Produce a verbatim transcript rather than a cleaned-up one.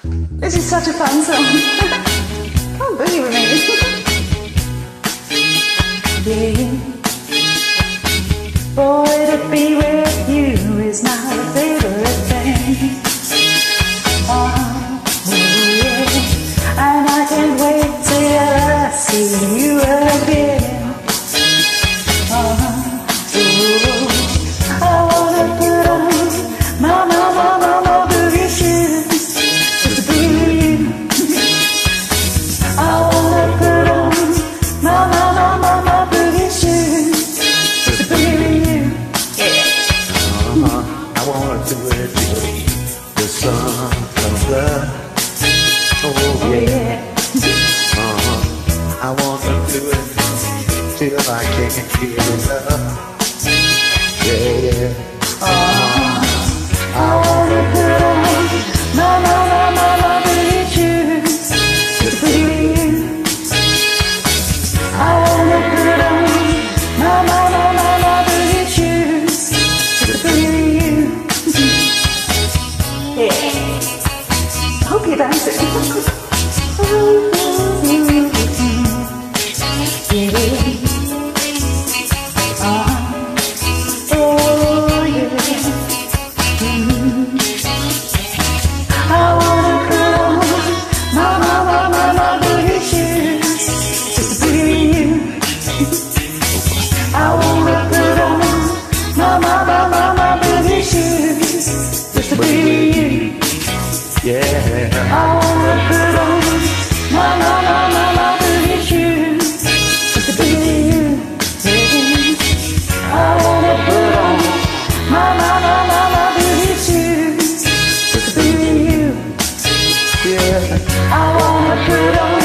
This is such a fun song. Come boogie with me. Yeah. Boy, to be with you is my favorite thing. Oh, oh yeah. And I can't wait till I see you again. Oh, oh. I wanna put on my, my, my, my, my boogie shoes just to be with you. I wanna put on my, my, my, my, my boogie shoes just to be with you. Yeah. Uh-huh. I wanna do it till the sun comes up. Oh, Oh yeah. yeah. Uh-huh. I wanna do it till I can't get enough. Yeah, yeah. I wanna put on my, my, my, my, my boogie shoes just to be with you. I wanna put on my, my, my, my, my boogie shoes just to be with you. Yeah. I hope you're dancing. Yeah. Uh-huh. Oh yeah. I wanna put on my, my, my, my, my boogie shoes just to be with you. I wanna put on my, my, my, my, my boogie shoes just to be with you. Yeah. I wanna put on my, my, my, my, my boogie shoes just to be with you. Yeah. I wanna put on my, my, my, my, my boogie shoes just to be with you. Yeah. I wanna put on